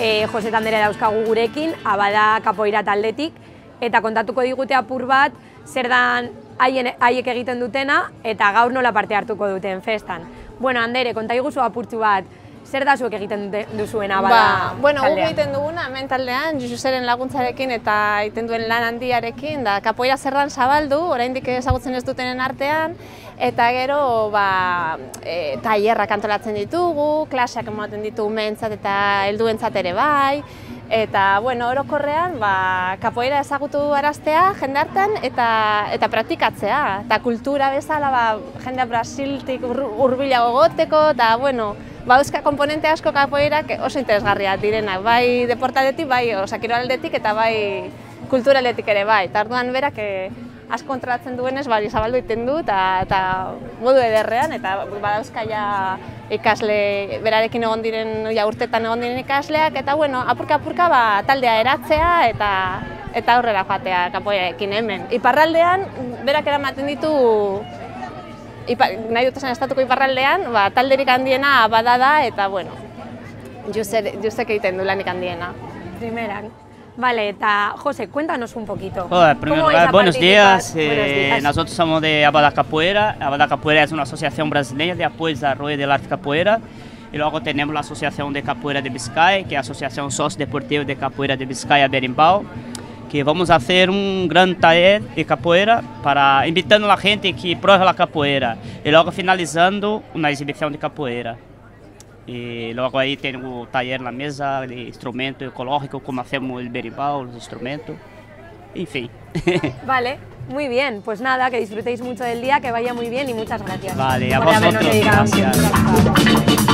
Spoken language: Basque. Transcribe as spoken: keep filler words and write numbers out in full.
e, Jose Tandera dauzkagu gurekin, Abada kapoeira taldetik, eta kontatuko digute apur bat, zer dan haiek egiten dutena, eta gaur nola parte hartuko duten festan. Bueno, Andere, konta iguzu apurtzu bat, zer da zuek egiten duzuen Abada taldean? Bueno, guk egiten duguna, hemen taldean, Jususeren laguntzarekin eta egiten duen lan handiarekin, da kapoeira zerdan zabaldu, oraindik ezagutzen ez dutenen artean, eta gero tailerrak antolatzen ditugu, klaseak ematen ditugu umeentzat eta helduentzat ere bai, eta bueno, orokorrean kapoeira ezagutu araztea jendartean eta praktikatzea, eta kultura bezala jendea Brasiltik hurbilago goteko, eta bueno, bauzka komponente asko kapoeirak oso interesgarriak direnak, bai deportaldetik, bai kirolaldetik eta bai kulturaldetik ere bai. Eta orduan berak asko kontrolatzen duenez, bari zabaldu egiten du eta modu ederrean, eta badauzka ja ikasle berarekin egon diren, ja urtetan egon diren ikasleak, eta bueno, apurka-apurka taldea eratzea eta aurrera joatea kapoeirarekin hemen. Iparraldean, berak eramaten ditu nahi dut esan estatuko iparraldean, talderik handiena Abada da eta, bueno, Jusek egiten du lanik handiena. Primeran. Vale, eta José, cuéntanos un poquito. Hola, en primer lugar, buenos días. Eh, nosotros somos de Abada Capoeira. Abada Capoeira es una asociación brasileña de apoyo y desarrollo del arte capoeira. Y luego tenemos la Asociación de Capoeira de Vizcaya, que es la Asociación Sociodeportiva de Capoeira de Vizcaya Berimbau, que vamos a hacer un gran taller de capoeira para invitando a la gente que prueba la capoeira y luego finalizando una exhibición de capoeira. Y luego ahí tengo un taller en la mesa de instrumento ecológico, como hacemos el berimbau, los instrumentos, en fin. Vale, muy bien, pues nada, que disfrutéis mucho del día, que vaya muy bien y muchas gracias. Vale, a vosotros, gracias.